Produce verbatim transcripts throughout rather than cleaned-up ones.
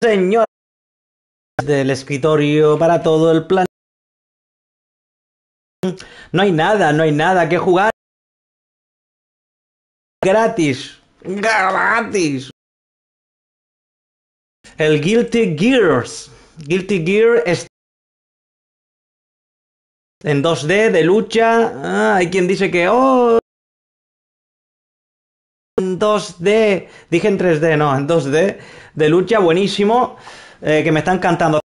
Señor del escritorio para todo el planeta. No hay nada, no hay nada que jugar. Gratis. Gratis. El Guilty Gears. Guilty Gear es en dos D de lucha. Ah, hay quien dice que oh, en dos D. Dije en tres D, no, en dos D de lucha, buenísimo. Eh, que me está encantando.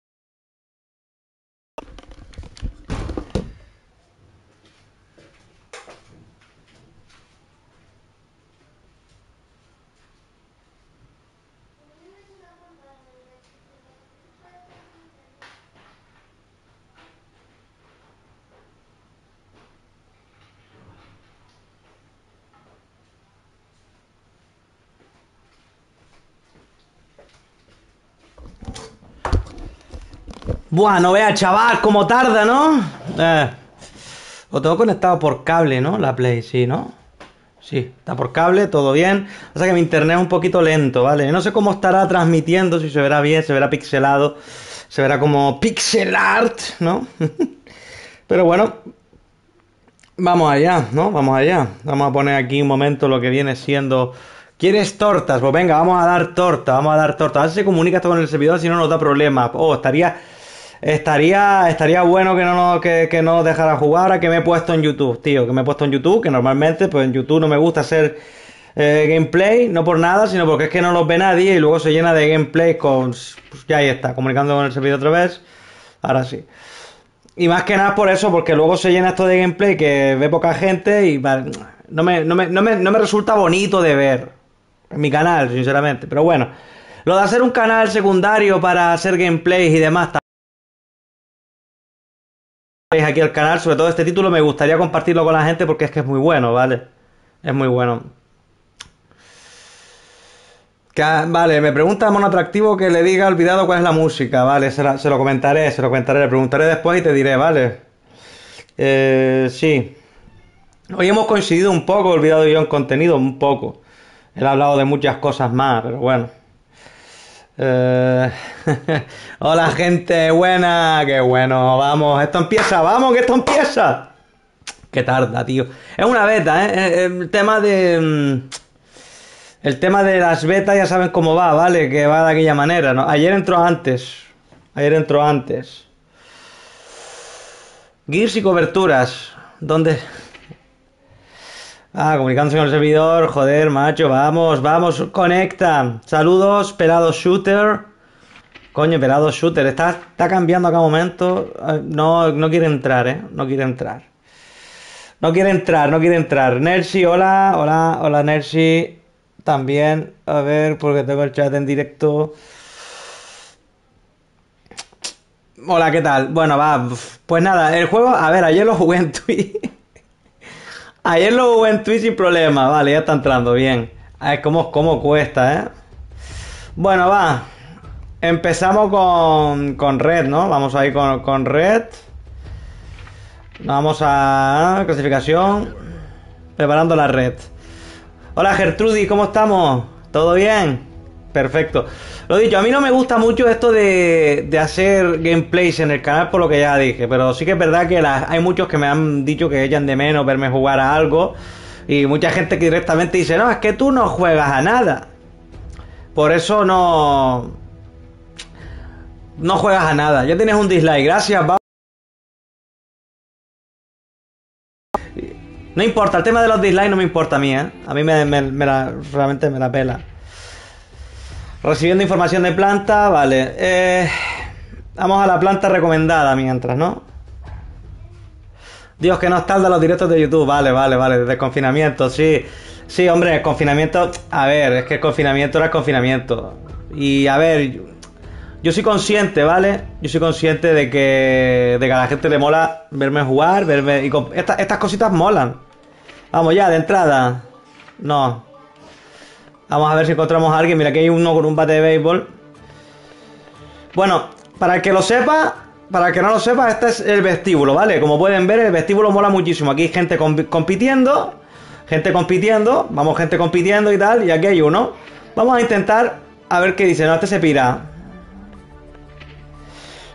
Buah, no veas, chaval, cómo tarda, ¿no? Eh, lo tengo conectado por cable, ¿no? La Play, sí, ¿no? Sí, está por cable, todo bien. O sea que mi internet es un poquito lento, ¿vale? No sé cómo estará transmitiendo, si se verá bien, se verá pixelado, se verá como pixel art, ¿no? Pero bueno, vamos allá, ¿no? Vamos allá. Vamos a poner aquí un momento lo que viene siendo... ¿Quieres tortas? Pues venga, vamos a dar torta, vamos a dar torta. A ver si se comunica esto con el servidor, si no nos da problemas. Oh, estaría... Estaría, estaría bueno que no, nos, que, que no nos dejara jugar a que me he puesto en YouTube, tío. Que me he puesto en YouTube, que normalmente pues en YouTube no me gusta hacer eh, gameplay, no por nada, sino porque es que no los ve nadie y luego se llena de gameplay con... Pues ya ahí está, comunicando con el servidor otra vez. Ahora sí. Y más que nada por eso, porque luego se llena esto de gameplay que ve poca gente y vale, no, me, no, me, no, me, no me resulta bonito de ver en mi canal, sinceramente. Pero bueno, lo de hacer un canal secundario para hacer gameplays y demás... Aquí al canal, sobre todo este título, me gustaría compartirlo con la gente porque es que es muy bueno, ¿vale? Es muy bueno. Que, vale, me pregunta Mono Atractivo que le diga olvidado cuál es la música, ¿vale? Se, la, se lo comentaré, se lo comentaré, le preguntaré después y te diré, ¿vale? Eh, sí. Hoy hemos coincidido un poco, olvidado yo en contenido, un poco. Él ha hablado de muchas cosas más, pero bueno. Eh... Hola gente buena, qué bueno, vamos, esto empieza, vamos, que esto empieza. Qué tarda, tío. Es una beta, ¿eh? El tema de... El tema de las betas ya saben cómo va, ¿vale? Que va de aquella manera, ¿no? Ayer entró antes. Ayer entró antes. Gears y coberturas. ¿Dónde? Ah, comunicándose con el servidor. Joder, macho, vamos, vamos, conecta. Saludos, pelado shooter. Coño, pelado shooter. Está, está cambiando a cada momento. No, no quiere entrar, ¿eh? No quiere entrar. No quiere entrar, no quiere entrar. Nercy, hola, hola, hola, Nercy. También, a ver, porque tengo el chat en directo. Hola, ¿qué tal? Bueno, va. Pues nada, el juego, a ver, ayer lo jugué en Twitch. Ayer lo jugué en Twitch sin problema, vale, ya está entrando, bien. A ver cómo, cómo cuesta, ¿eh? Bueno, va. Empezamos con, con Red, ¿no? Vamos a ir con, con Red. Vamos a... Clasificación. Preparando la Red. Hola Gertrudis, ¿cómo estamos? ¿Todo bien? Perfecto. Lo dicho, a mí no me gusta mucho esto de, de hacer gameplays en el canal por lo que ya dije, pero sí que es verdad que la, hay muchos que me han dicho que echan de menos verme jugar a algo y mucha gente que directamente dice, no, es que tú no juegas a nada. Por eso no... No juegas a nada. Ya tienes un dislike, gracias, va. No importa, el tema de los dislikes no me importa a mí, ¿eh? A mí me, me, me la, realmente me la pela. Recibiendo información de planta, vale. Eh, vamos a la planta recomendada mientras, ¿no? Dios, que nos tarda los directos de YouTube. Vale, vale, vale. Desde el confinamiento, sí. Sí, hombre, el confinamiento... A ver, es que el confinamiento era el confinamiento. Y a ver... Yo soy consciente, ¿vale? Yo soy consciente de que... De que a la gente le mola verme jugar, verme... Y esta, estas cositas molan. Vamos ya, de entrada. No. Vamos a ver si encontramos a alguien. Mira, aquí hay uno con un bate de béisbol. Bueno, para el que lo sepa... Para el que no lo sepa, este es el vestíbulo, ¿vale? Como pueden ver, el vestíbulo mola muchísimo. Aquí hay gente comp compitiendo. Gente compitiendo. Vamos, gente compitiendo y tal. Y aquí hay uno. Vamos a intentar... A ver qué dice. No, este se pira.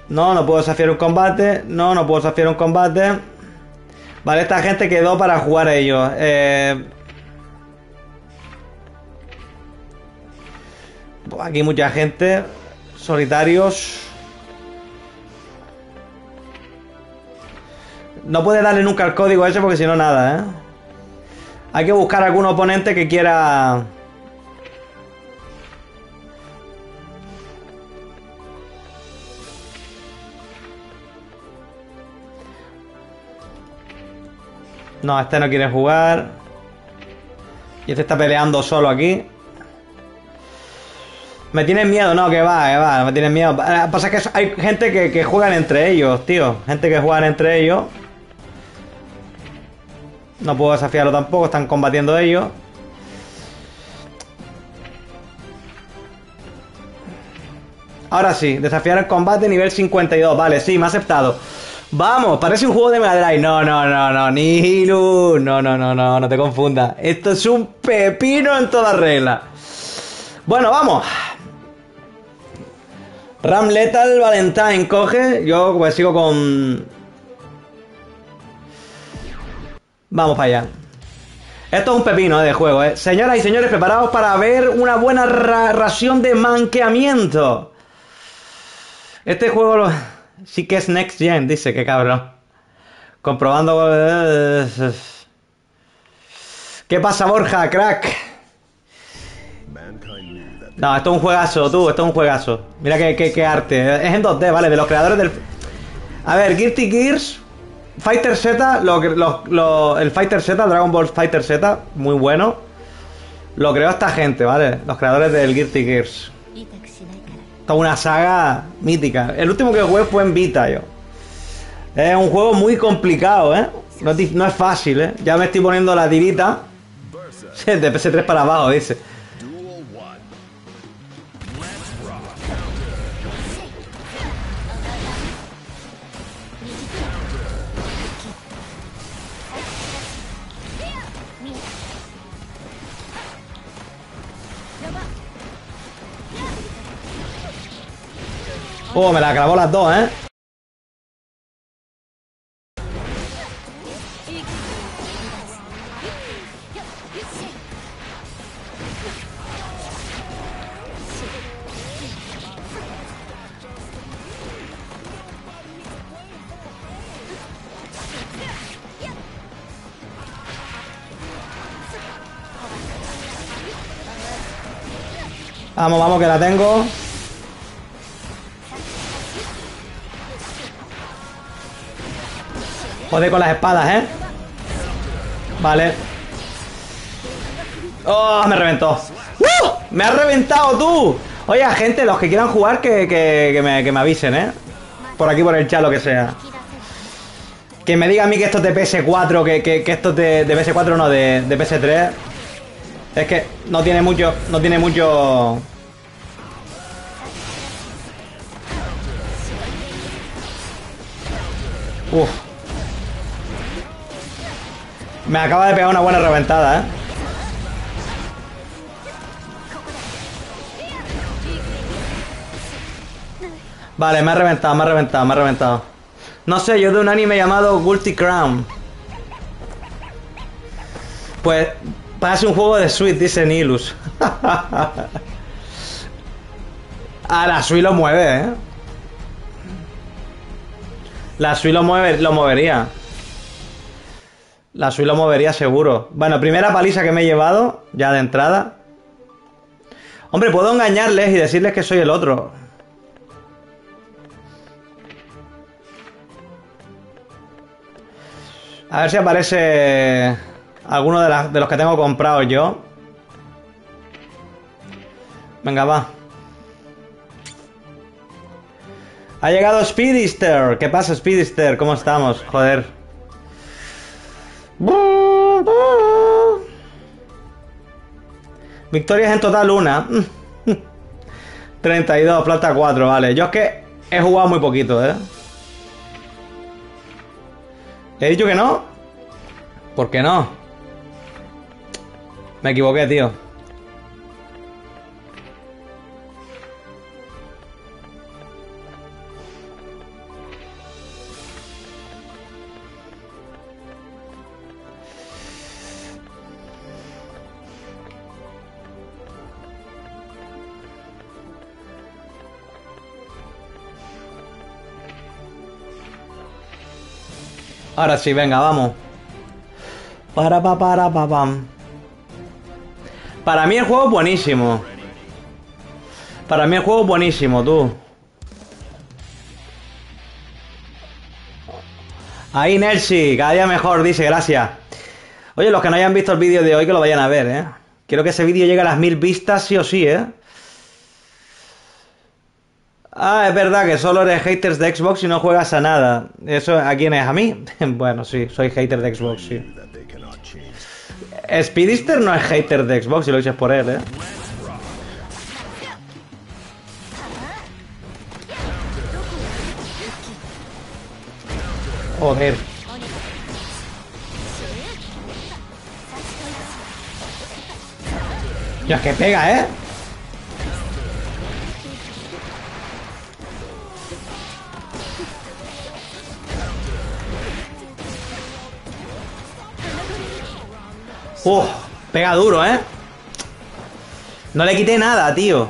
No, no puedo desafiar un combate. No, no puedo desafiar un combate. Vale, esta gente quedó para jugar ellos. Eh... Aquí mucha gente. Solitarios. No puede darle nunca el código ese porque si no nada, ¿eh? Hay que buscar algún oponente que quiera... No, este no quiere jugar. Y este está peleando solo aquí. Me tienen miedo, no, que va, que va, me tienen miedo. Pasa que hay gente que, que juegan entre ellos, tío. Gente que juegan entre ellos. No puedo desafiarlo tampoco, están combatiendo ellos. Ahora sí, desafiar el combate nivel cincuenta y dos. Vale, sí, me ha aceptado. Vamos, parece un juego de Mega Drive. No, no, no, no, Nihilus. No, no, no, no, no te confundas. Esto es un pepino en toda regla. Bueno, vamos. Ram Lethal Valentine coge. Yo pues sigo con... Vamos para allá. Esto es un pepino eh, de juego, eh. Señoras y señores, preparados para ver una buena ra ración de manqueamiento. Este juego lo... sí que es Next Gen, dice, que cabrón. Comprobando... ¿Qué pasa, Borja, crack? No, esto es un juegazo, tú, esto es un juegazo. Mira qué, qué, qué arte. Es en dos D, ¿vale? De los creadores del... A ver, Guilty Gears... Fighter Z, lo, lo, lo, el Fighter Z, Dragon Ball Fighter Z, muy bueno. Lo creó esta gente, ¿vale? Los creadores del Guilty Gears. Toda una saga mítica. El último que jugué fue en Vita, yo. Es un juego muy complicado, ¿eh? No es, no es fácil, ¿eh? Ya me estoy poniendo la tirita. De P S tres para abajo, dice. Oh, me la clavó las dos, ¿eh? Vamos, vamos, que la tengo. Joder con las espadas, ¿eh? Vale. ¡Oh! Me reventó. ¡Uh! ¡Me ha reventado tú! Oye, gente, los que quieran jugar, que, que, que, me, que me avisen, ¿eh? Por aquí, por el chat, lo que sea. Que me diga a mí que esto es de P S cuatro, que, que, que esto es de, de P S cuatro, no, de, de P S tres. Es que no tiene mucho... No tiene mucho... Uf. Me acaba de pegar una buena reventada, ¿eh? Vale, me ha reventado, me ha reventado, me ha reventado. No sé, yo de un anime llamado Guilty Crown. Pues parece un juego de Switch, dice Nihilus. Ah, la Switch lo mueve, ¿eh? La Switch lo mueve, lo movería. La Switch lo movería seguro. Bueno, primera paliza que me he llevado, ya de entrada. Hombre, puedo engañarles y decirles que soy el otro. A ver si aparece alguno de, la, de los que tengo comprados yo. Venga, va. Ha llegado Speedister. ¿Qué pasa, Speedister? ¿Cómo estamos? Joder. Victorias en total una. treinta y dos, plata cuatro, vale. Yo es que he jugado muy poquito, ¿eh? ¿He dicho que no? ¿Por qué no? Me equivoqué, tío. Ahora sí, venga, vamos. Para pa para pa pam. Para mí el juego es buenísimo. Para mí el juego es buenísimo, tú. Ahí Nelsi, cada día mejor, dice, gracias. Oye, los que no hayan visto el vídeo de hoy, que lo vayan a ver, ¿eh? Quiero que ese vídeo llegue a las mil vistas sí o sí, ¿eh? Ah, es verdad que solo eres haters de Xbox y no juegas a nada. ¿Eso a quién es? ¿A mí? Bueno, sí, soy hater de Xbox, sí. Speedister no es hater de Xbox, si lo dices por él, ¿eh? Joder. Ya que pega, ¿eh? Uf, pega duro, ¿eh? No le quité nada, tío.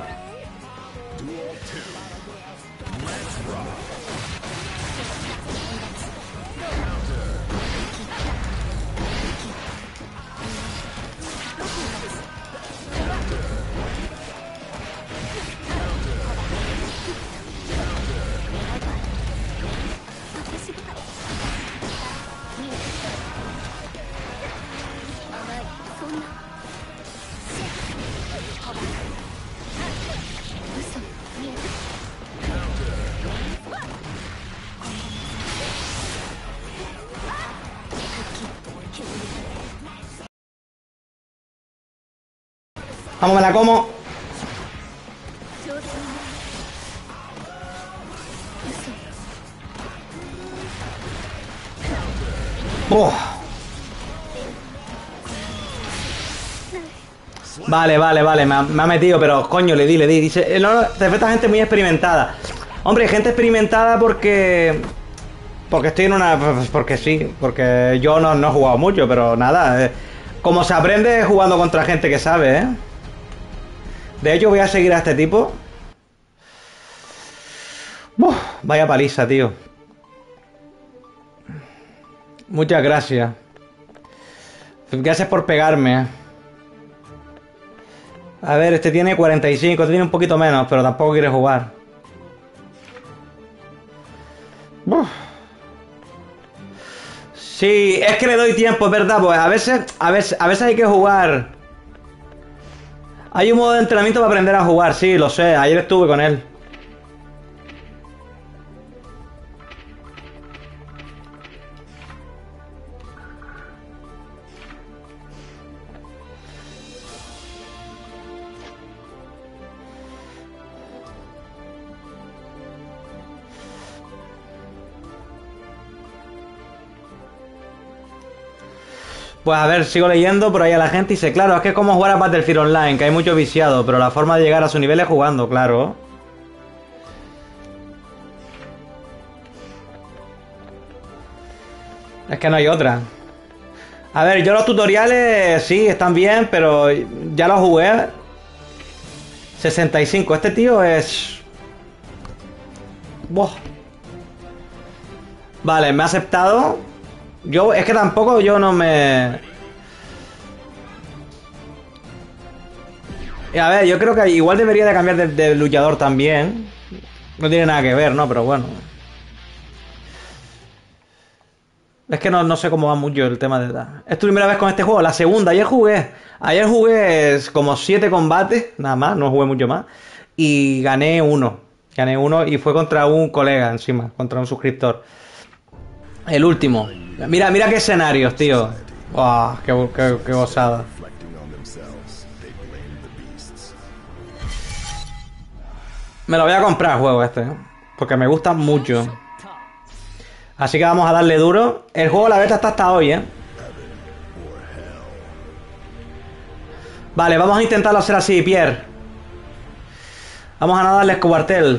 Vamos, me la como. Oh. Vale, vale, vale, me ha, me ha metido, pero coño, le di, le di. Dice, no, no, te enfrentas a gente muy experimentada. Hombre, gente experimentada porque... Porque estoy en una... Porque sí, porque yo no, no he jugado mucho, pero nada. Eh, como se aprende jugando contra gente que sabe, ¿eh? De hecho, voy a seguir a este tipo. Uf, vaya paliza, tío. Muchas gracias. Gracias por pegarme. A ver, este tiene cuarenta y cinco, este tiene un poquito menos, pero tampoco quiere jugar. Uf. Sí, es que le doy tiempo, es verdad, pues a veces, a veces, a veces hay que jugar. Hay un modo de entrenamiento para aprender a jugar, sí, lo sé, ayer estuve con él. Pues a ver, sigo leyendo por ahí a la gente y dice, claro, es que es como jugar a Battlefield Online, que hay mucho viciado, pero la forma de llegar a su nivel es jugando, claro. Es que no hay otra. A ver, yo los tutoriales sí, están bien, pero ya los jugué. sesenta y cinco, este tío es... Buah. Vale, me ha aceptado. Yo, es que tampoco yo no me... Y a ver, yo creo que igual debería de cambiar de, de luchador también. No tiene nada que ver, ¿no? Pero bueno. Es que no, no sé cómo va mucho el tema de... Es tu primera vez con este juego, la segunda. Ayer jugué. Ayer jugué como siete combates, nada más, no jugué mucho más. Y gané uno. Gané uno y fue contra un colega encima, contra un suscriptor. El último. Mira, mira qué escenarios, tío. Wow, qué, qué, qué gozada. Me lo voy a comprar el juego este, ¿eh? Porque me gusta mucho. Así que vamos a darle duro. El juego, la beta está hasta hoy, ¿eh? Vale, vamos a intentarlo hacer así, Pierre. Vamos a nadarle cuartel.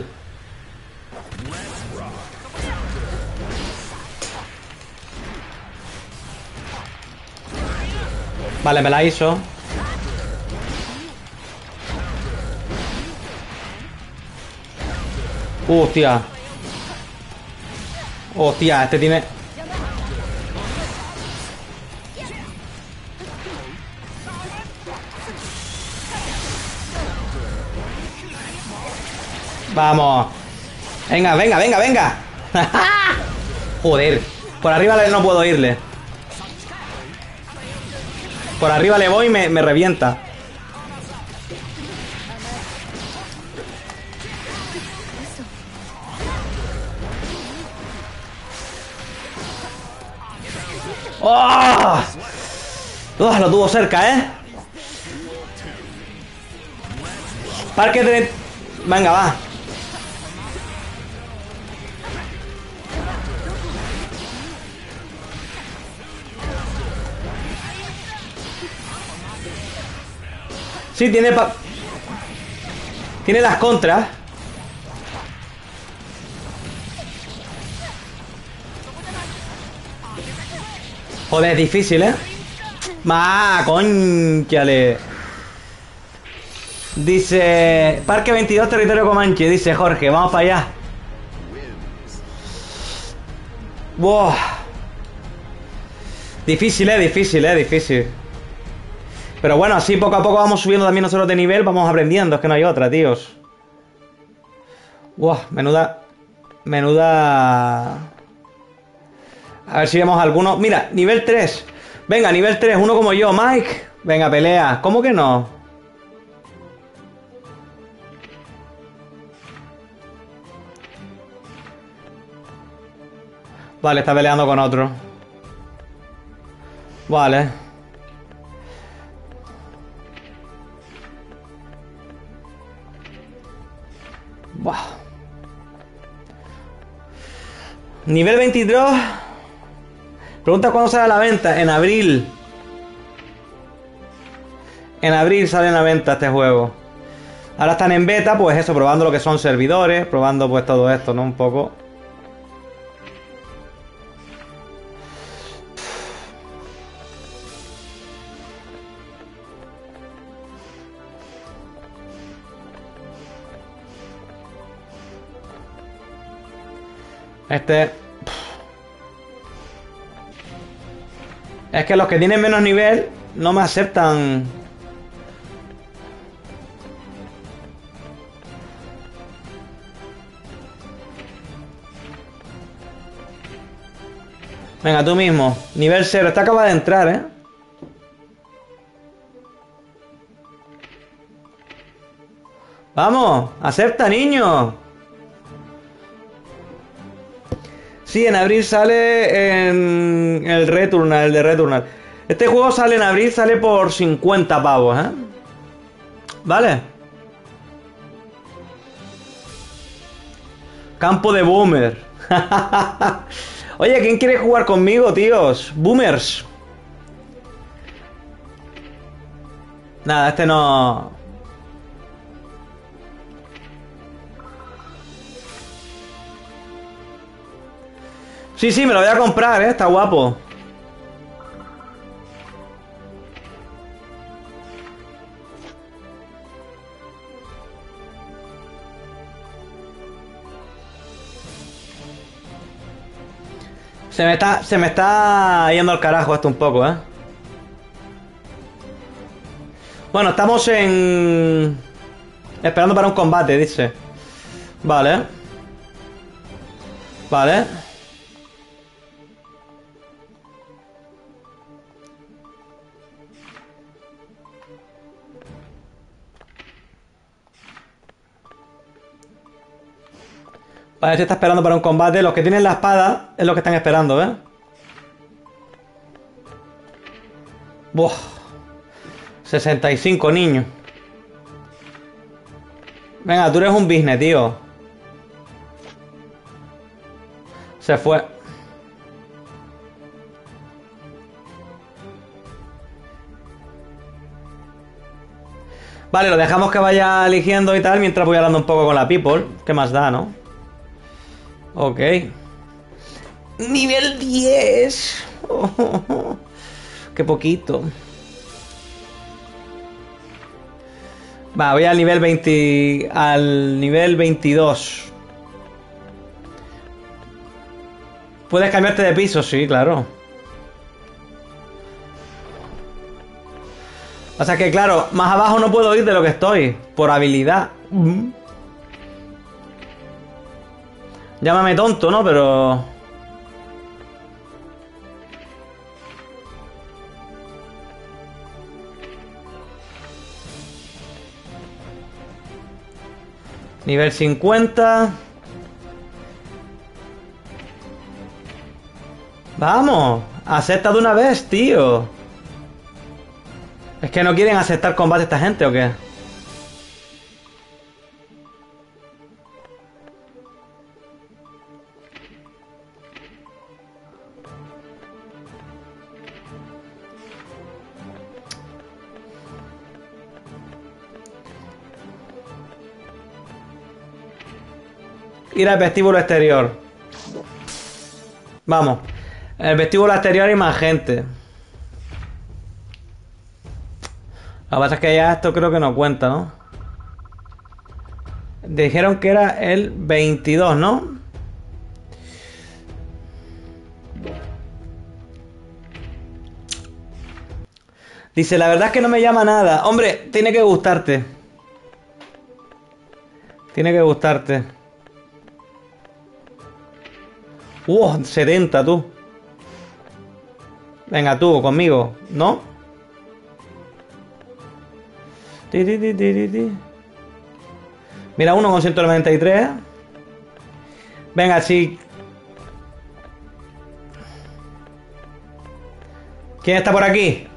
Vale, me la hizo. Hostia. Hostia, este tiene... Vamos. Venga, venga, venga, venga. Joder. Por arriba no puedo irle. Por arriba le voy y me, me revienta. ¡Oh! ¡Oh! Lo tuvo cerca, ¿eh? Parque de... Venga, va. Sí, tiene pa... Tiene las contras. Joder, es difícil, ¿eh? ¡Ma! ¡Cónchale! Dice... Parque veintidós, territorio Comanche. Dice Jorge, vamos para allá. ¡Wow! Difícil, ¿eh? Difícil, ¿eh? Difícil. Pero bueno, así poco a poco vamos subiendo también nosotros de nivel. Vamos aprendiendo, es que no hay otra, tíos. ¡Wow! Menuda... Menuda... A ver si vemos alguno. Mira, nivel tres. Venga, nivel tres, uno como yo, Mike. Venga, pelea. ¿Cómo que no? Vale, está peleando con otro. Vale. Buah. Nivel veintidós. Pregunta cuándo sale a la venta. En abril. En abril sale a la venta este juego. Ahora están en beta, pues eso, probando lo que son servidores. Probando pues todo esto, ¿no? Un poco. Este... Es que los que tienen menos nivel no me aceptan. Venga, tú mismo. Nivel cero. Esta acaba de entrar, ¿eh? Vamos, acepta, niño. Sí, en abril sale en el Returnal, el de Returnal. Este juego sale en abril, sale por cincuenta pavos, ¿eh? Vale. Campo de Boomer. Oye, ¿quién quiere jugar conmigo, tíos? Boomers. Nada, este no... Sí, sí, me lo voy a comprar, ¿eh? Está guapo. Se me está, se me está yendo al carajo esto un poco, ¿eh? Bueno, estamos en... Esperando para un combate, dice. Vale. Vale. Vale, este está esperando para un combate. Los que tienen la espada es lo que están esperando, ¿eh? Buah. sesenta y cinco, niños. Venga, tú eres un business, tío. Se fue. Vale, lo dejamos que vaya eligiendo y tal mientras voy hablando un poco con la people. ¿Qué más da, no? Ok. Nivel diez. Oh, oh, oh. Qué poquito. Va, voy al nivel veinte. Al nivel veintidós. ¿Puedes cambiarte de piso? Sí, claro. O sea que, claro, más abajo no puedo ir de lo que estoy. Por habilidad. Llámame tonto, ¿no? Pero... Nivel cincuenta. Vamos, acepta de una vez, tío. ¿Es que no quieren aceptar combate esta gente o qué? Ir al vestíbulo exterior. Vamos. En el vestíbulo exterior hay más gente. Lo que pasa es que ya esto creo que no cuenta, ¿no? Dijeron que era el veintidós, ¿no? Dice, la verdad es que no me llama nada. Hombre, tiene que gustarte. Tiene que gustarte. Uh, setenta, tú. Venga, tú, conmigo, ¿no? Ti, ti, ti, ti, ti, ti. Mira, uno con ciento noventa y tres. Venga, sí. ¿Quién está por aquí?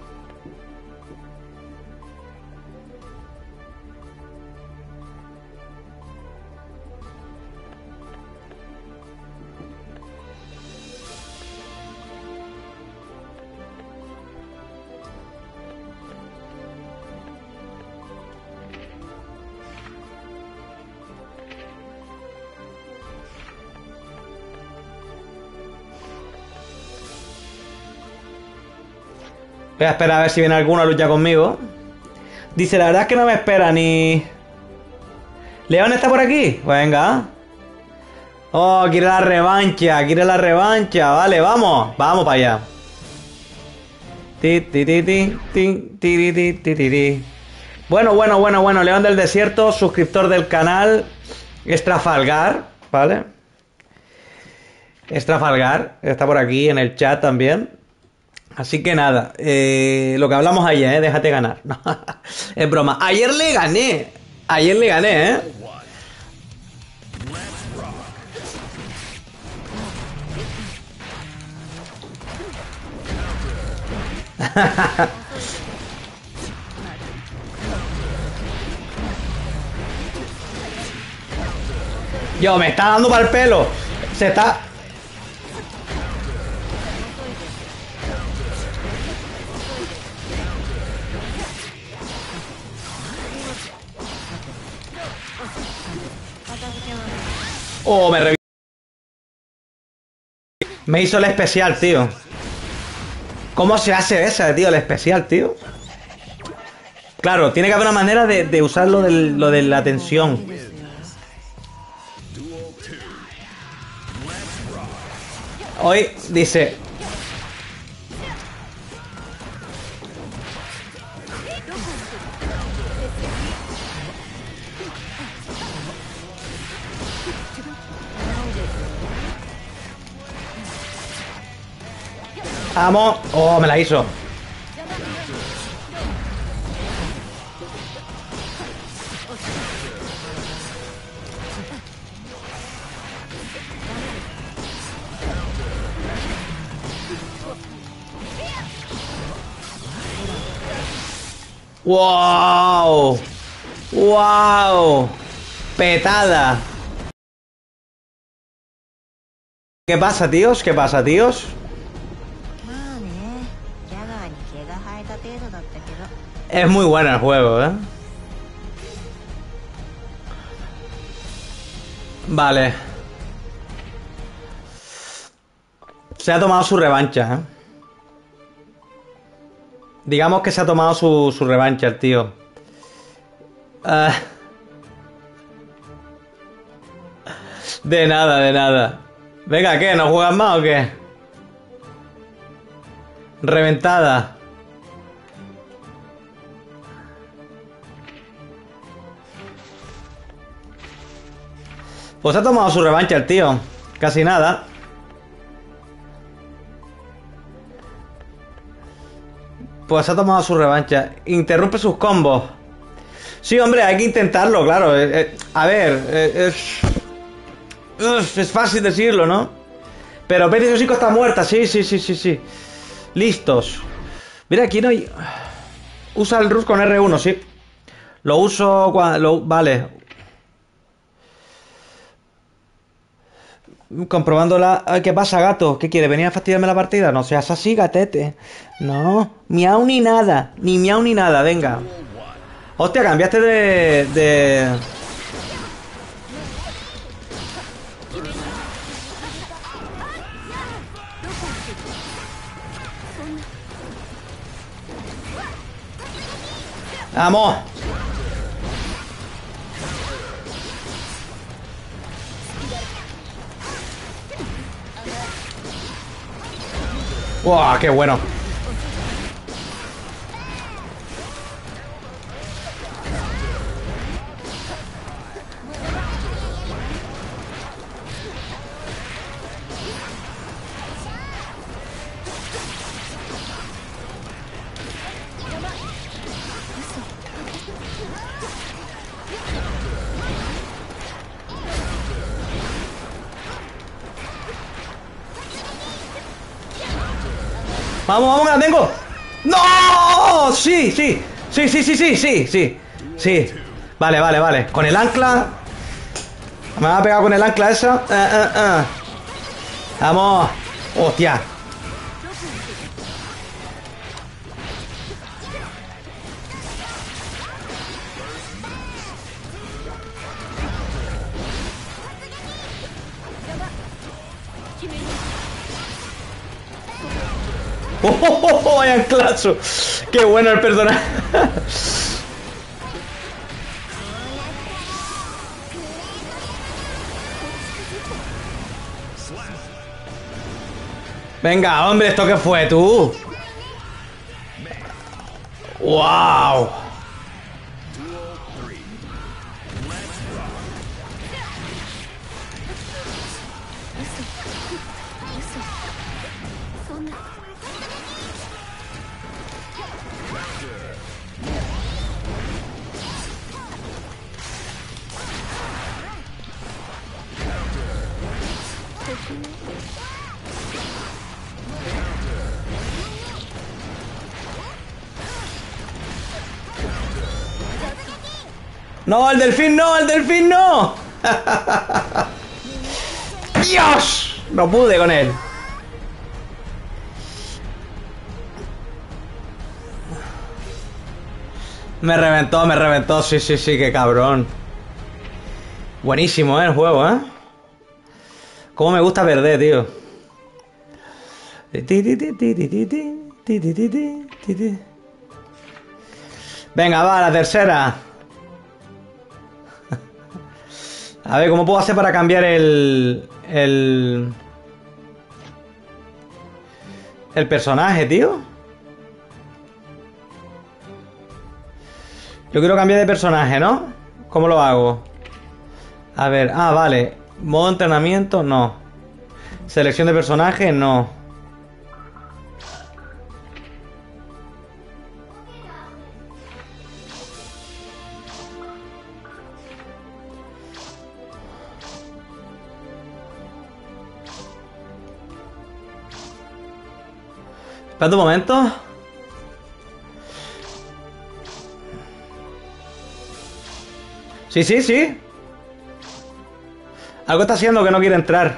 Voy a esperar a ver si viene alguno a luchar conmigo. Dice, la verdad es que no me espera ni... ¿León está por aquí? Pues venga. Oh, quiere la revancha, quiere la revancha. Vale, vamos. Vamos para allá. Ti, ti, ti, ti, ti, ti, ti, ti, ti, ti. Bueno, bueno, bueno, bueno. León del Desierto, suscriptor del canal. Estrafalgar, ¿vale? Estrafalgar, está por aquí en el chat también. Así que nada, eh, lo que hablamos ayer, ¿eh? Déjate ganar. Es broma. Ayer le gané. Ayer le gané, ¿eh? Yo, me está dando para el pelo. Se está... Oh, me revivió. Me hizo el especial, tío. ¿Cómo se hace esa, tío? El especial, tío. Claro, tiene que haber una manera de, de usar lo, del, lo de la tensión. Hoy dice... Vamos. Oh, me la hizo. ¡Wow! ¡Wow! Petada. ¿Qué pasa, tíos? ¿Qué pasa, tíos? Es muy bueno el juego, ¿eh? Vale. Se ha tomado su revancha, ¿eh? Digamos que se ha tomado su, su revancha el tío. Uh... De nada, de nada. Venga, ¿qué? ¿No juegas más o qué? Reventada. Pues ha tomado su revancha el tío. Casi nada. Pues ha tomado su revancha. Interrumpe sus combos. Sí, hombre, hay que intentarlo, claro. Eh, eh, a ver, eh, es... Uf, es fácil decirlo, ¿no? Pero Betty Sosico está muerta, sí, sí, sí, sí, sí. Listos. Mira, aquí no hay... Usa el rush con R uno, sí. Lo uso cuando... Lo... Vale. Comprobándola. Ay, ¿qué pasa, gato? ¿Qué quiere? ¿Venir a fastidiarme la partida? No seas así, gatete. No. Miau ni nada. Ni miau ni nada, venga. Hostia, cambiaste de... de... ¡Vamos! ¡Wow! ¡Qué bueno! ¡Vamos, vamos, que la tengo! ¡No! Sí, sí. Sí, sí, sí, sí, sí, sí. Sí. Vale, vale, vale. Con el ancla. Me va a pegar con el ancla esa. Uh, uh, uh. Vamos. Hostia. ¡Oh, oh, oh, oh! ¡Vaya anclazo! ¡Qué bueno el personaje! Venga, hombre, ¿esto qué fue, tú? ¡Wow! ¡No, el delfín no! ¡El delfín no! ¡Dios! No pude con él. Me reventó, me reventó. Sí, sí, sí, qué cabrón. Buenísimo, ¿eh? El juego, ¿eh? Cómo me gusta perder, tío. Venga, va, la tercera. A ver, ¿cómo puedo hacer para cambiar el... El... El personaje, tío? Yo quiero cambiar de personaje, ¿no? ¿Cómo lo hago? A ver, ah, vale. Modo entrenamiento, no. Selección de personaje, no. Espera un momento. Sí, sí, sí. Algo está haciendo que no quiere entrar.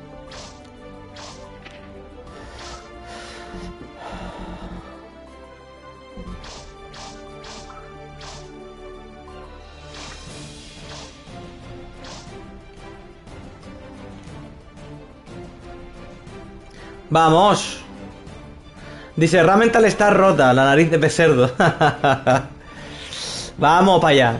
Vamos. Dice, Ramental está rota, la nariz de pecerdo. Vamos para allá.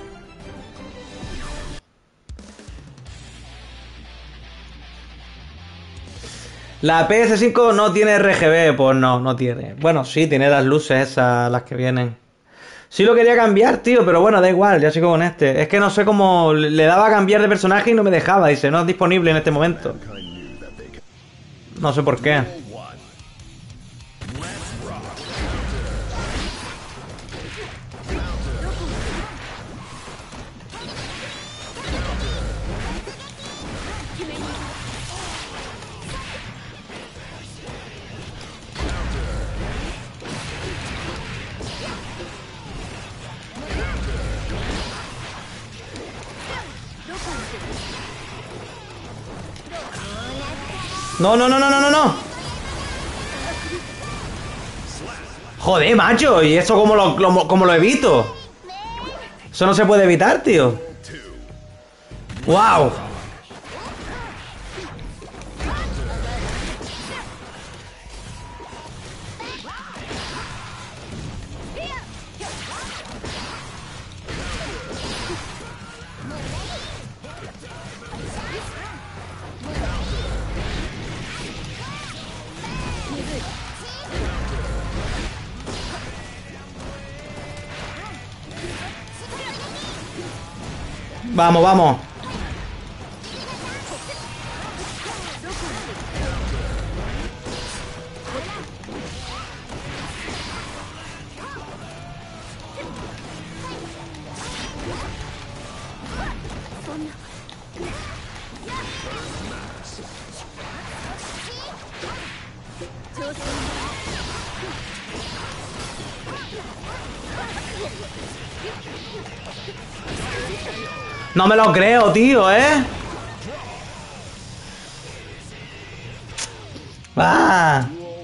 La P S cinco no tiene R G B, pues no, no tiene. Bueno, sí, tiene las luces esas, las que vienen. Sí lo quería cambiar, tío, pero bueno, da igual, ya sigo con este. Es que no sé cómo... Le daba a cambiar de personaje y no me dejaba. Dice, no es disponible en este momento. No sé por qué. No, no, no, no, no, no, no. Joder, macho. ¿Y eso cómo lo, lo- cómo lo evito? Eso no se puede evitar, tío. ¡Wow! Vamos, vamos. No me lo creo, tío, ¿eh? Ah.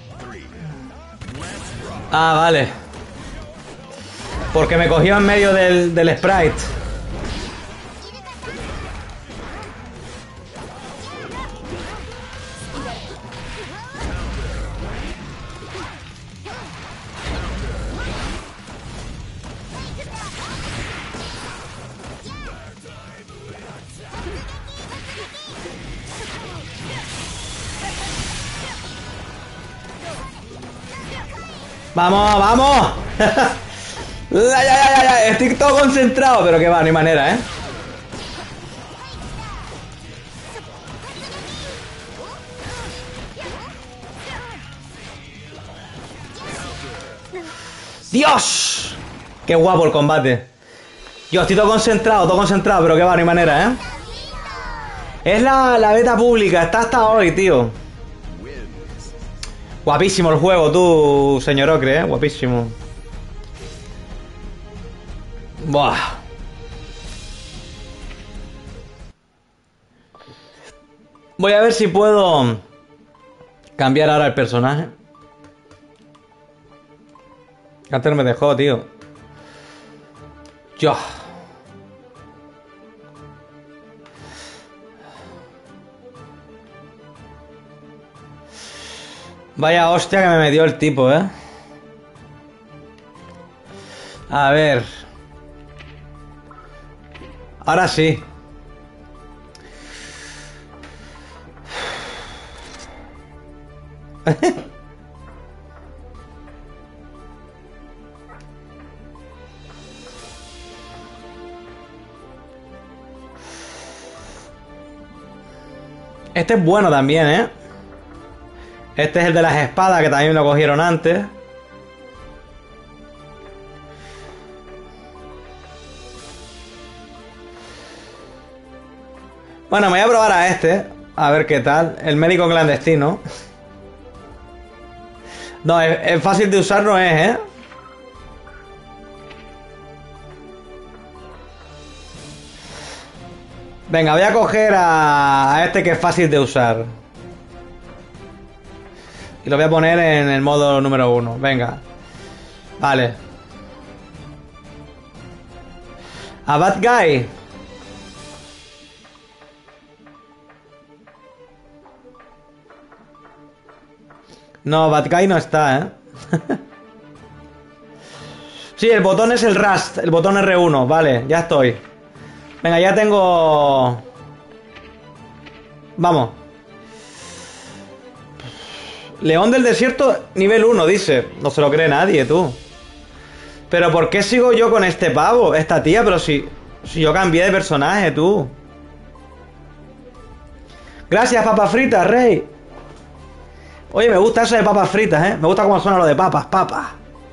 Ah, vale. Porque me cogió en medio del, del sprite. ¡Vamos, vamos! Ya, ya, ya, ya, estoy todo concentrado, pero que va, no hay manera, ¿eh? ¡Dios! ¡Qué guapo el combate! Yo estoy todo concentrado, todo concentrado, pero que va, no hay manera, ¿eh? Es la, la beta pública, está hasta hoy, tío. Guapísimo el juego, tú, señor Ocre, ¿eh? Guapísimo. Buah. Voy a ver si puedo cambiar ahora el personaje. Antes me dejó, tío. Yo. Vaya hostia que me metió el tipo, ¿eh? A ver. Ahora sí. Este es bueno también, ¿eh? Este es el de las espadas, que también lo cogieron antes. Bueno, me voy a probar a este. A ver qué tal. El médico clandestino. No, es, es fácil de usar, no es, ¿eh? Venga, voy a coger a, a este que es fácil de usar. Y lo voy a poner en el modo número uno. Venga. Vale. A Bad Guy. No, Bad Guy no está, ¿eh? Sí, el botón es el Rust. El botón R uno. Vale, ya estoy. Venga, ya tengo... Vamos. León del desierto, nivel uno, dice. No se lo cree nadie, tú. Pero ¿por qué sigo yo con este pavo? Esta tía, pero si... Si yo cambié de personaje, tú. Gracias, papas fritas, rey. Oye, me gusta eso de papas fritas, ¿eh? Me gusta cómo suena lo de papas, papas.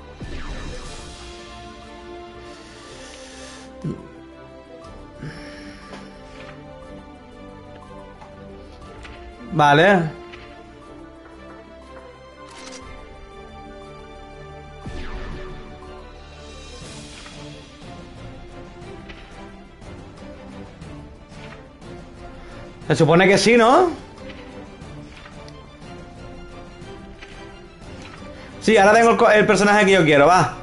Vale. Se supone que sí, ¿no? Sí, ahora tengo el, co- el personaje que yo quiero, va.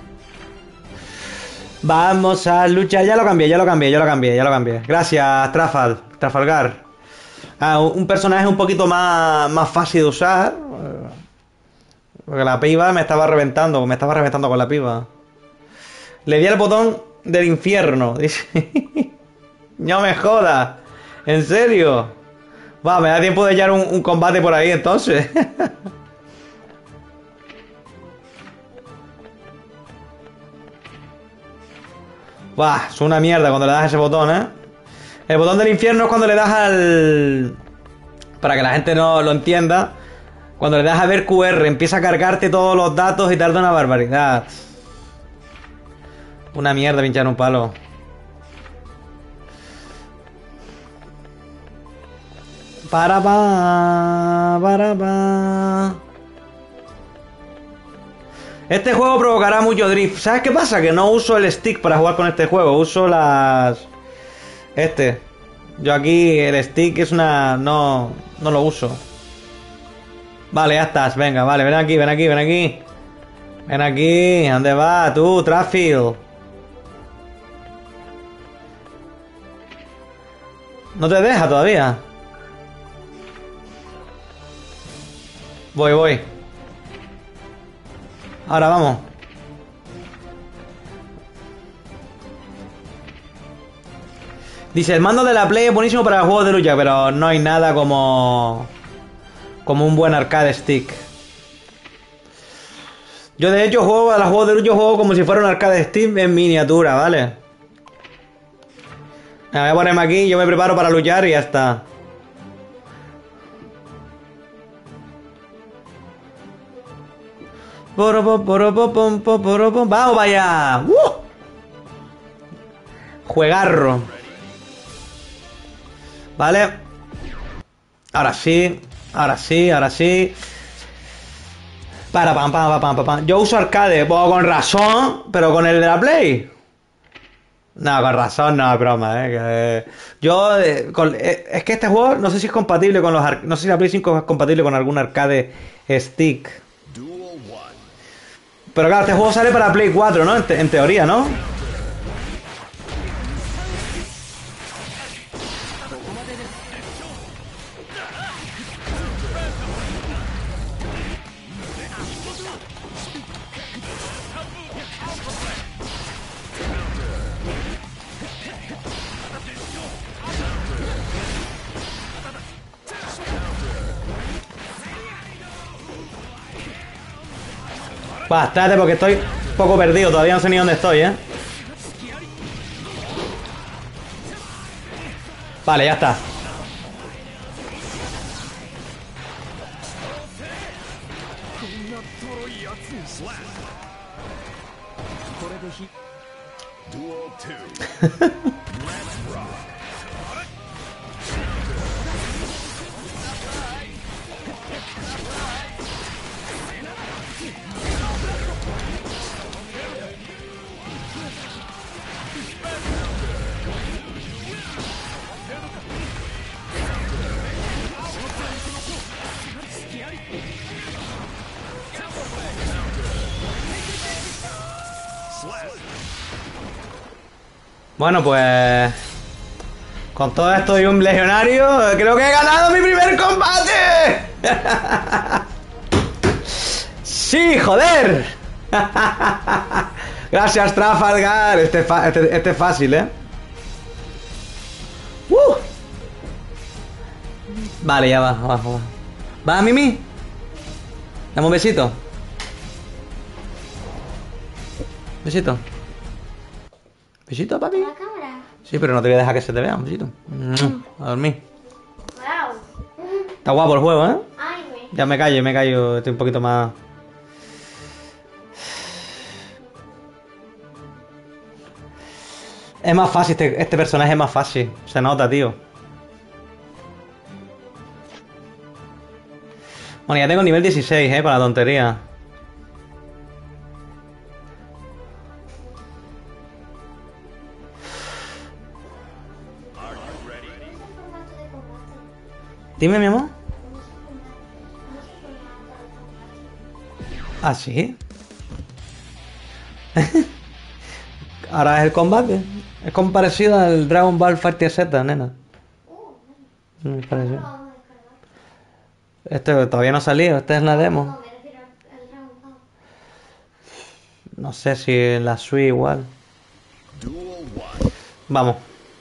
Vamos a luchar. Ya lo cambié, ya lo cambié, ya lo cambié, ya lo cambié. Gracias, Trafal, Trafalgar. Ah, un un personaje un poquito más, más fácil de usar. Porque la piba me estaba reventando, me estaba reventando con la piba. Le di el botón del infierno. Dice. No me jodas. ¿En serio? Va, me da tiempo de echar un, un combate por ahí entonces. Buah, es una mierda cuando le das ese botón, ¿eh? El botón del infierno es cuando le das al... Para que la gente no lo entienda. Cuando le das a ver Q R, empieza a cargarte todos los datos y tarda una barbaridad. Una mierda pinchar un palo. Para pa, para pa. Este juego provocará mucho drift. ¿Sabes qué pasa? Que no uso el stick para jugar con este juego. Uso las... Este. Yo aquí el stick es una... No, no lo uso. Vale, ya estás. Venga, vale. Ven aquí, ven aquí, ven aquí. Ven aquí. ¿Dónde va tú, Traffic? No te deja todavía. Voy, voy. Ahora vamos. Dice, el mando de la Play es buenísimo para juegos de lucha, pero no hay nada como... Como un buen arcade stick. Yo de hecho juego a los juegos de lucha, juego como si fuera un arcade stick en miniatura, ¿vale? Me voy a ponerme aquí, yo me preparo para luchar y ya está. ¡Vamos, vaya! ¡Uh! Juegarro. Vale. Ahora sí. Ahora sí, ahora sí. Para, pam, pam, pam, pam, pam. Yo uso arcade. Pues con razón. Pero con el de la Play. No, con razón, no, es broma, eh. Que, yo, eh, con, eh, es que este juego no sé si es compatible con los... ar- No sé si la Play cinco es compatible con algún arcade stick. Pero claro, este juego sale para Play cuatro, ¿no? En, te- en teoría, ¿no? Va, espérate porque estoy un poco perdido. Todavía no sé ni dónde estoy, ¿eh? Vale, ya está. Bueno, pues... Con todo esto y un legionario, creo que he ganado mi primer combate. ¡Sí, joder! Gracias, Trafalgar. Este, fa- este, este es fácil, ¿eh? ¡Uh! Vale, ya va, va, va. ¿Va, Mimi? Dame un besito. Besito. Besito, papi. ¿La cámara? Sí, pero no te voy a dejar que se te vea. Un besito. A dormir. Wow. Está guapo el juego, ¿eh? Ay, me. Ya me callo, me callo. Estoy un poquito más... Es más fácil, este, este personaje es más fácil. Se nota, tío. Bueno, ya tengo nivel dieciséis, ¿eh? Con la tontería. Dime, mi amor. ¿Ah, sí? Ahora es el combate. Es como parecido al Dragon Ball Fighter Z, nena. Me parece. Este todavía no ha salido, esta es la demo. No sé si en la Switch igual. Vamos.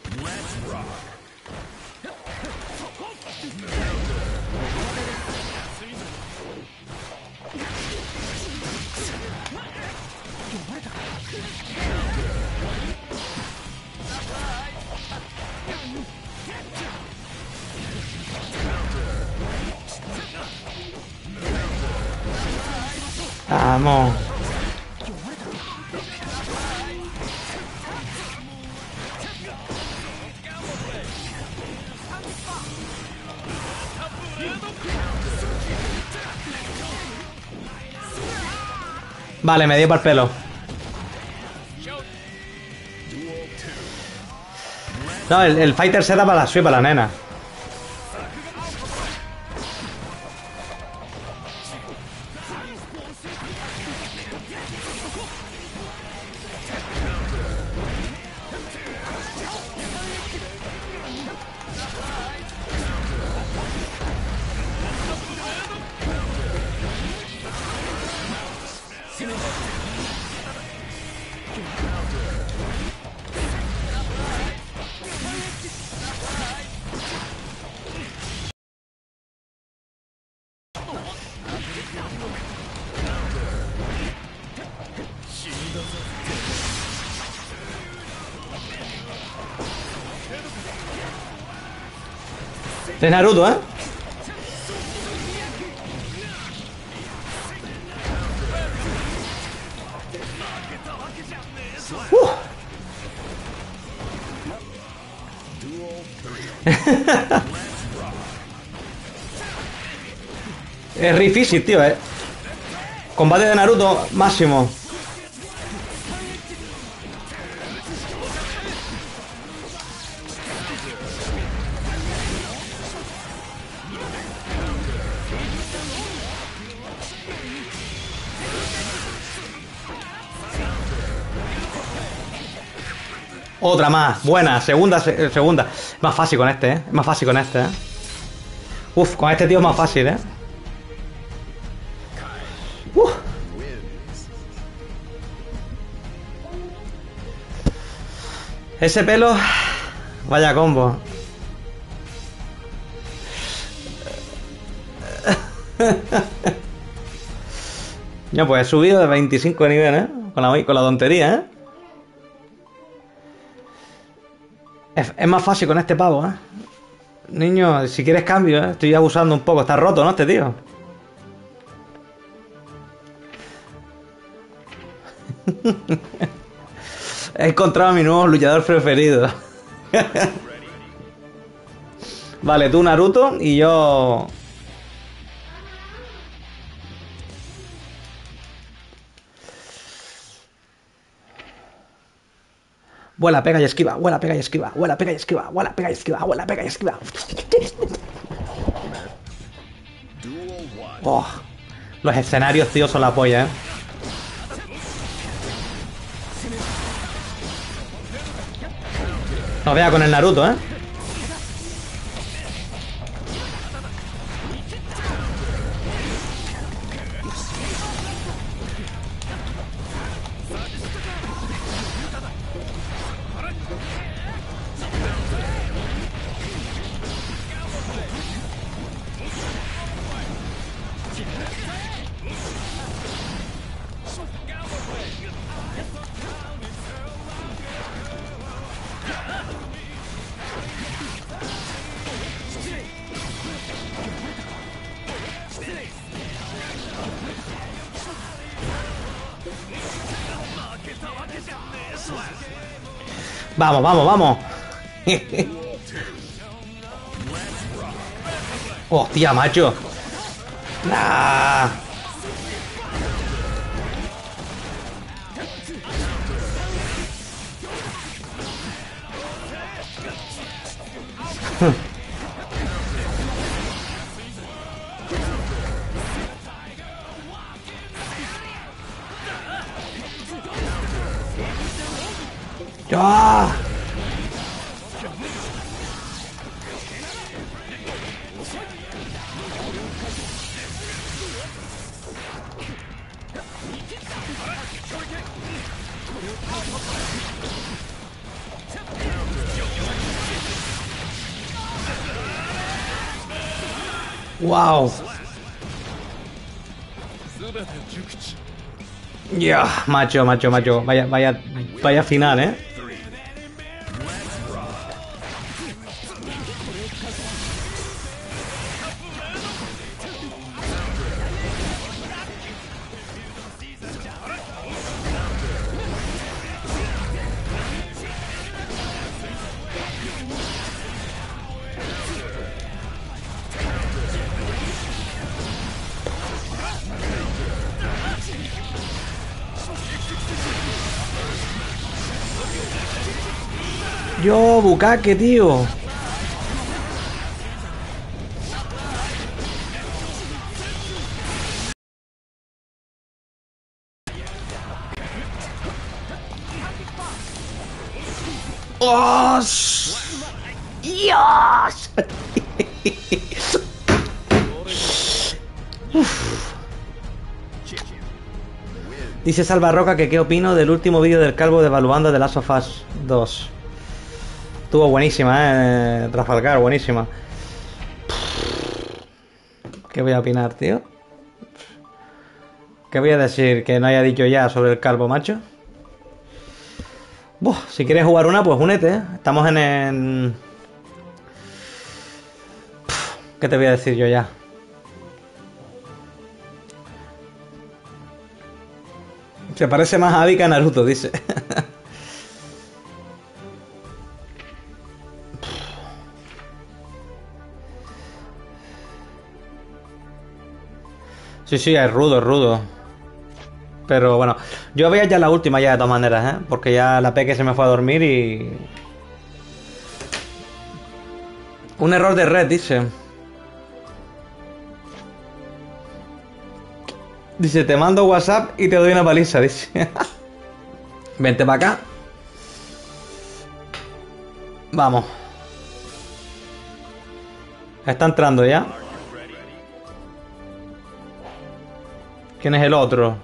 Vamos. Vale, me dio para el pelo. No, el, el Fighter Z para la Switch, para la nena. Es Naruto, ¿eh? Uh. Es difícil, tío, ¿eh? Combate de Naruto máximo. Otra más, buena, segunda, se, segunda. Más fácil con este, ¿eh? Es más fácil con este, ¿eh? Uf, con este tío es más fácil, ¿eh? Uf. Ese pelo... Vaya combo. Ya, pues he subido de veinticinco de nivel, ¿eh? Con la, con la tontería, ¿eh? Es, es más fácil con este pavo, ¿eh? Niño, si quieres cambio, ¿eh? Estoy abusando un poco. Está roto, ¿no? Este tío. He encontrado a mi nuevo luchador preferido. Vale, tú Naruto y yo... Vuela, pega y esquiva, vuela, pega y esquiva, vuela, pega y esquiva, vuela, pega y esquiva, vuela, pega y esquiva. Oh, los escenarios, tío, son la polla, ¿eh? No vea con el Naruto, ¿eh? Vamos, vamos, vamos. Hostia, macho. Nah. ¡Ah! ¡Wow! Ya, macho, macho, macho. Vaya, vaya, vaya final, ¿eh? Yo, bucaque, tío. ¡Oh! ¡Dios! Dice Salvarroca que qué opino del último vídeo del calvo devaluando de Last of Us dos. Estuvo buenísima, eh, Trafalgar, buenísima. ¿Qué voy a opinar, tío? ¿Qué voy a decir que no haya dicho ya sobre el calvo, macho? Buah, si quieres jugar una, pues únete, ¿eh? Estamos en el... ¿Qué te voy a decir yo ya? Se parece más a Abby que a Naruto, dice. Sí, sí, es rudo, es rudo. Pero bueno, yo voy a ya la última ya de todas maneras, ¿eh? Porque ya la Peque se me fue a dormir y... Un error de red, dice. Dice, te mando WhatsApp y te doy una paliza, dice. Vente para acá. Vamos. Está entrando ya. ¿Quién es el otro?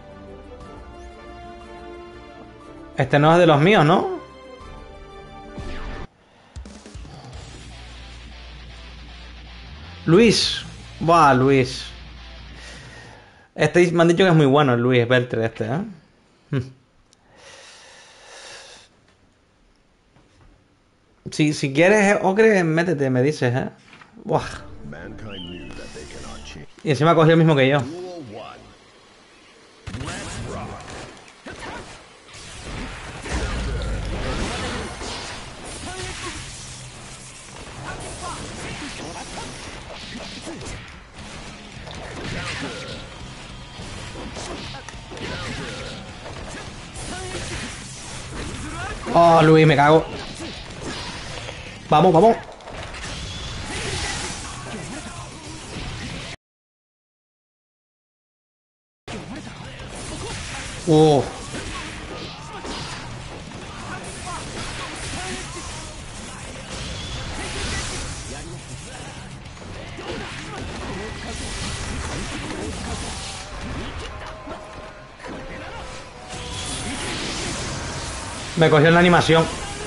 Este no es de los míos, ¿no? Luis. Buah, Luis. Este me han dicho que es muy bueno, el Luis Beltre este, ¿eh? Si, si quieres, Ocre, métete, me dices, ¿eh? Buah. Y encima cogió el mismo que yo. Oh, Luis, me cago. Vamos, vamos. Uh. Me cogió en la animación.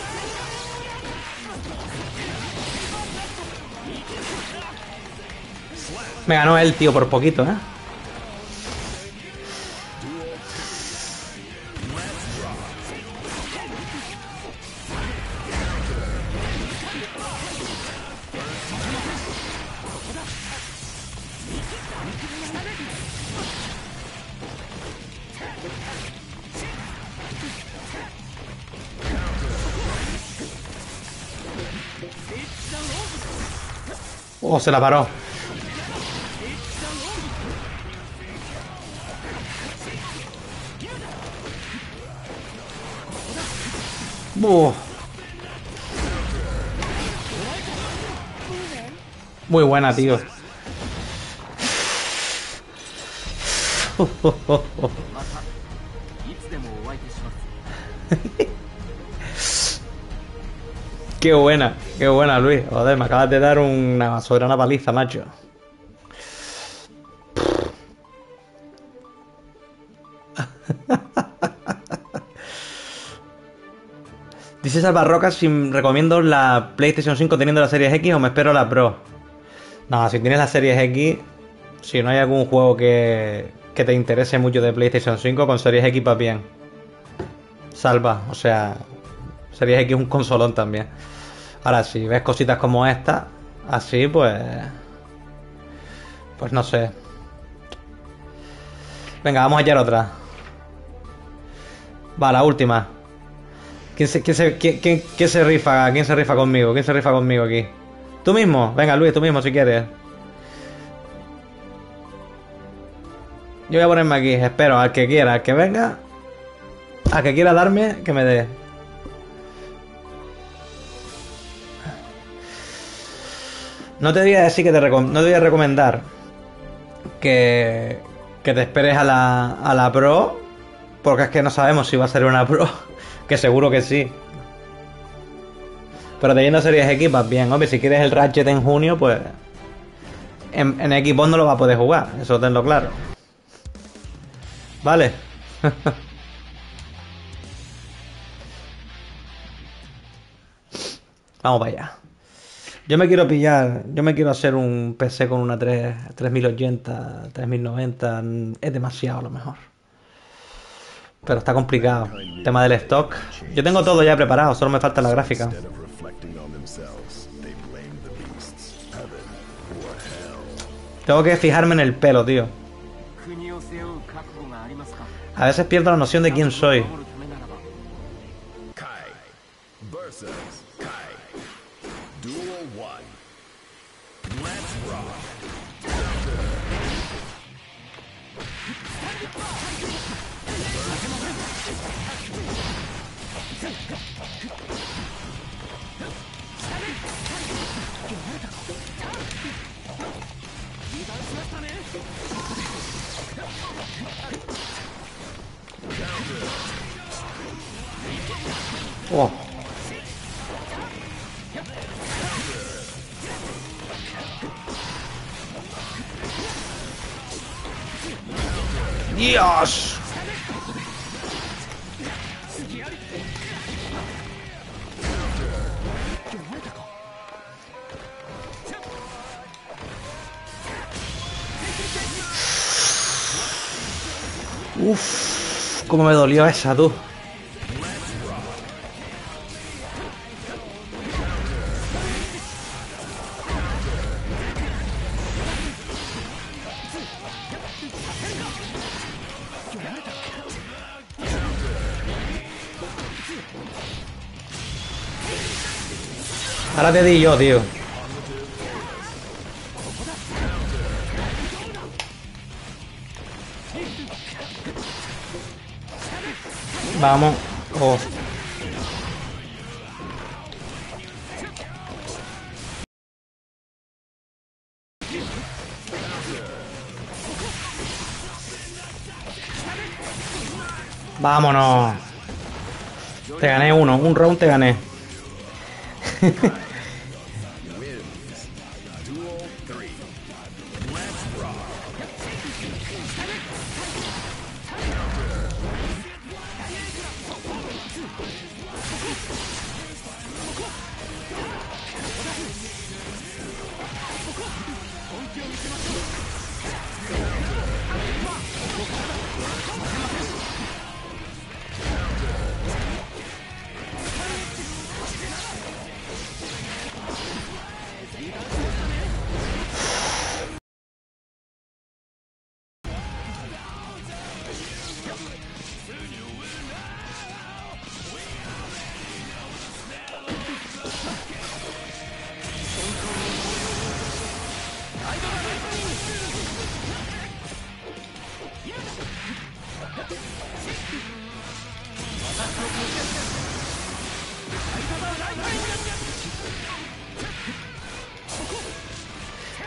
Me ganó él, tío, por poquito, ¿eh? Oh, se la paró. Buh. Muy buena, tío. Qué buena, qué buena, Luis. Joder, me acabas de dar una soberana paliza, macho. Dice Salvarrocas si recomiendo la PlayStation cinco teniendo la Series X o me espero la Pro. No, si tienes la Series X, si no hay algún juego que, que te interese mucho de PlayStation cinco, con Series X va bien. Salva, o sea, Series X es un consolón también. Ahora, si ves cositas como esta, así pues... Pues no sé. Venga, vamos a hallar otra. Va, la última. ¿Quién se, quién, se, quién, quién, quién se rifa? ¿Quién se rifa conmigo? ¿Quién se rifa conmigo aquí? ¿Tú mismo? Venga, Luis, tú mismo si quieres. Yo voy a ponerme aquí. Espero al que quiera, al que venga. Al que quiera darme, que me dé. No te voy a decir que te recom no te voy a recomendar que, que te esperes a la, a la Pro, porque es que no sabemos si va a ser una Pro, que seguro que sí. Pero teniendo Series X vas bien, hombre, si quieres el Ratchet en junio, pues en, en Xbox no lo va a poder jugar, eso tenlo claro. Vale. Vamos para allá. Yo me quiero pillar, yo me quiero hacer un P C con una tres mil ochenta, tres mil noventa, es demasiado a lo mejor. Pero está complicado. Tema del stock. Yo tengo todo ya preparado, solo me falta la gráfica. Tengo que fijarme en el pelo, tío. A veces pierdo la noción de quién soy. Oh. ¡Dios! Uf, cómo me dolió esa, tú. Ahora te di yo, tío. Vamos. Oh. Vámonos. Te gané uno. Un round te gané.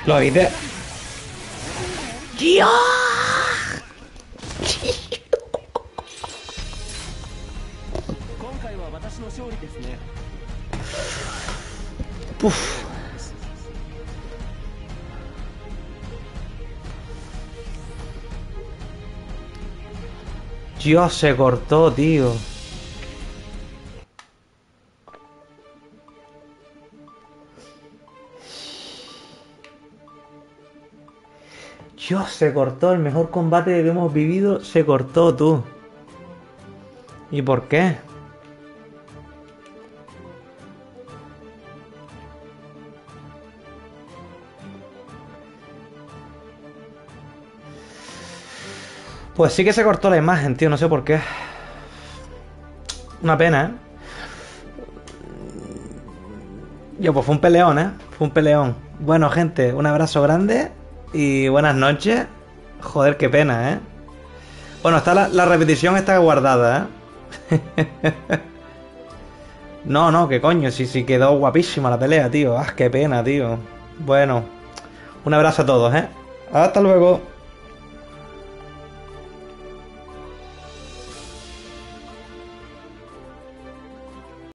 ¿Lo viste? ¡Dios! Puf. Dios, se cortó, tío. Dios, se cortó. El mejor combate que hemos vivido se cortó, tú. ¿Y por qué? Pues sí que se cortó la imagen, tío. No sé por qué. Una pena, ¿eh? Yo, pues fue un peleón, ¿eh? Fue un peleón. Bueno, gente, un abrazo grande y buenas noches. Joder, qué pena, ¿eh? Bueno, está la, la repetición está guardada, ¿eh? No, no, qué coño, sí, sí, quedó guapísima la pelea, tío. Ah, qué pena, tío. Bueno, un abrazo a todos, ¿eh? Hasta luego.